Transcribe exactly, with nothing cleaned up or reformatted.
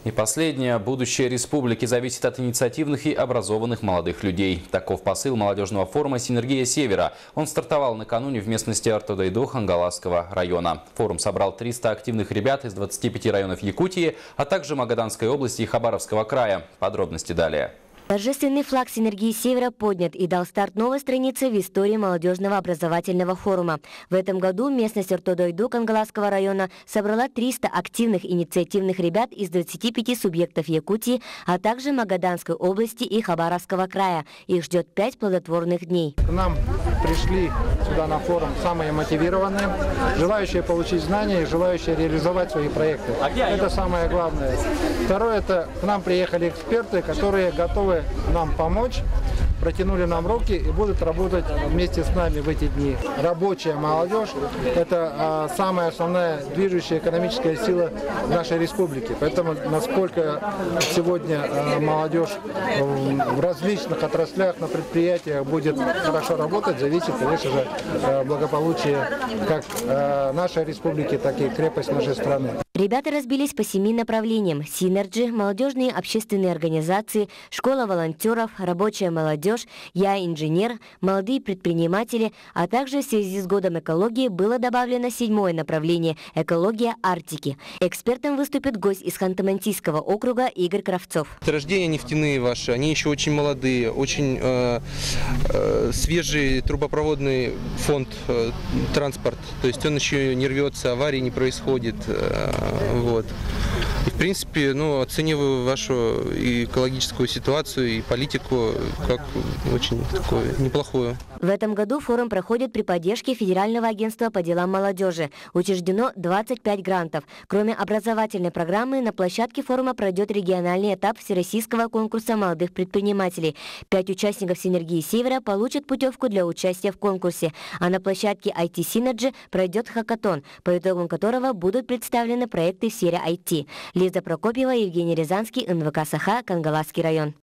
И последнее. Будущее республики зависит от инициативных и образованных молодых людей. Таков посыл молодежного форума «Синергия Севера». Он стартовал накануне в местности Артодайду Хангаласского района. Форум собрал триста активных ребят из двадцати пяти районов Якутии, а также Магаданской области и Хабаровского края. Подробности далее. Торжественный флаг «Синергии Севера» поднят и дал старт новой странице в истории молодежного образовательного форума. В этом году местность Артодайду Хангаласского района собрала триста активных инициативных ребят из двадцати пяти субъектов Якутии, а также Магаданской области и Хабаровского края. Их ждет пять плодотворных дней. К нам пришли сюда на форум самые мотивированные, желающие получить знания и желающие реализовать свои проекты. Это самое главное. Второе, это к нам приехали эксперты, которые готовы нам помочь, протянули нам руки и будут работать вместе с нами в эти дни. Рабочая молодежь – это а, самая основная движущая экономическая сила нашей республики. Поэтому насколько сегодня а, молодежь в различных отраслях, на предприятиях будет хорошо работать, зависит, конечно же, благополучие как а, нашей республики, так и крепость нашей страны. Ребята разбились по семи направлениям: Синерджи, молодежные общественные организации, школа волонтеров, рабочая молодежь, я инженер, молодые предприниматели, а также в связи с годом экологии было добавлено седьмое направление – экология Арктики. Экспертом выступит гость из Ханты-Мансийского округа Игорь Кравцов. Месторождения нефтяные ваши, они еще очень молодые, очень э, э, свежий трубопроводный фонд, э, транспорт, то есть он еще не рвется, аварий не происходит. Э, Вот. И, в принципе, ну, оцениваю вашу и экологическую ситуацию и политику как очень такую неплохую. В этом году форум проходит при поддержке Федерального агентства по делам молодежи. Учреждено двадцать пять грантов. Кроме образовательной программы, на площадке форума пройдет региональный этап Всероссийского конкурса молодых предпринимателей. Пять участников «Синергии Севера» получат путевку для участия в конкурсе. А на площадке ай ти Synergy пройдет хакатон, по итогам которого будут представлены проекты в сфере ай ти. Лиза Прокопьева, Евгений Рязанский, эн вэ ка Саха, Кангаласский район.